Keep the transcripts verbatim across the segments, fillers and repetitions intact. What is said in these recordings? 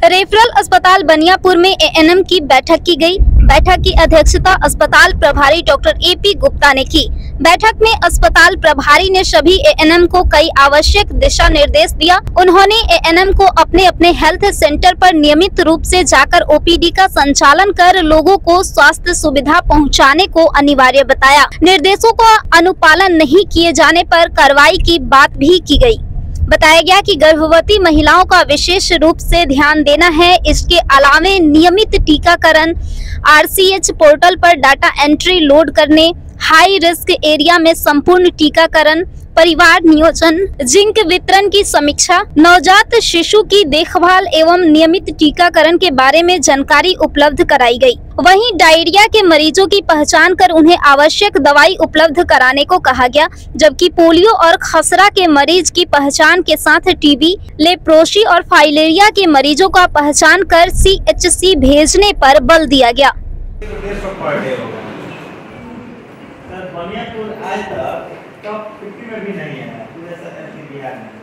Referral अस्पताल बनियापुर में ए N M की बैठक की गई। बैठक की अध्यक्षता अस्पताल प्रभारी डॉक्टर ए पी गुप्ता ने की। बैठक में अस्पताल प्रभारी ने सभी ए एन एम को कई आवश्यक दिशा निर्देश दिया। उन्होंने ए एन एम को अपने अपने हेल्थ सेंटर पर नियमित रूप से जाकर ओ पी डी का संचालन कर लोगों को स्वास्थ्य सुविधा पहुंचाने को अनिवार्य बताया। निर्देशों का अनुपालन नहीं किए जाने पर कार्रवाई की बात भी की गई। बताया गया कि गर्भवती महिलाओं का विशेष रूप से ध्यान देना है। इसके अलावे नियमित टीकाकरण, आर सी एच पोर्टल पर डाटा एंट्री लोड करने, हाई रिस्क एरिया में संपूर्ण टीकाकरण, परिवार नियोजन, जिंक वितरण की समीक्षा, नवजात शिशु की देखभाल एवं नियमित टीकाकरण के बारे में जानकारी उपलब्ध कराई गई। वहीं डायरिया के मरीजों की पहचान कर उन्हें आवश्यक दवाई उपलब्ध कराने को कहा गया, जबकि पोलियो और खसरा के मरीज की पहचान के साथ टीबी, लेप्रोसी और फाइलेरिया के मरीजों का पहचान कर सी एच सी भेजने पर बल दिया गया। टॉप फिफ्टी में भी नहीं है पूरे बिहार में,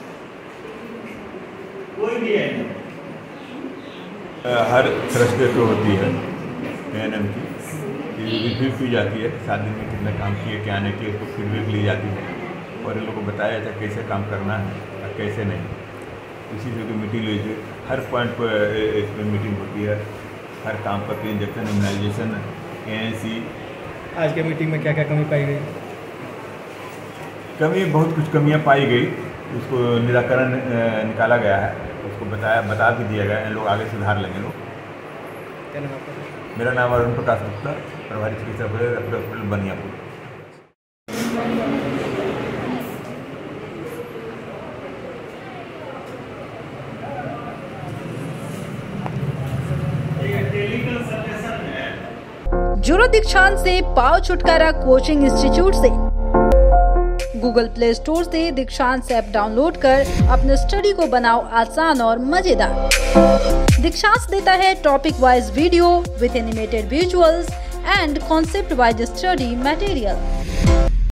कोई भी है नहीं। हर थर्सडे को होती है ए एन एम की रिव्यू की जाती है। सात दिन में कितना काम किए, क्या नहीं किए, उसको फीडबैक ली जाती है और इन लोगों को बताया जाता है कैसे काम करना है और कैसे नहीं। इसी से मीटिंग ली जाती है, हर पॉइंट पर इसमें मीटिंग होती है। हर काम पर injection, immunization, A N C. आज के मीटिंग में क्या क्या कमी पाई गई? कमी बहुत कुछ कमियां पाई गई, उसको निराकरण निकाला गया है, उसको बताया बता भी दिया गया है। लोग आगे सुधार लेंगे लोग। क्या नाम आपका? मेरा नाम अरुण प्रकाश गुप्ता, प्रभारी चिकित्सक हॉस्पिटल बनियापुर। जुड़ो दीक्षांत से पाओ छुटकारा कोचिंग इंस्टीट्यूट से। गूगल प्ले स्टोर से दीक्षांत ऐप डाउनलोड कर अपने स्टडी को बनाओ आसान और मजेदार। दीक्षांत देता है topic wise video with animated visuals and concept wise study material.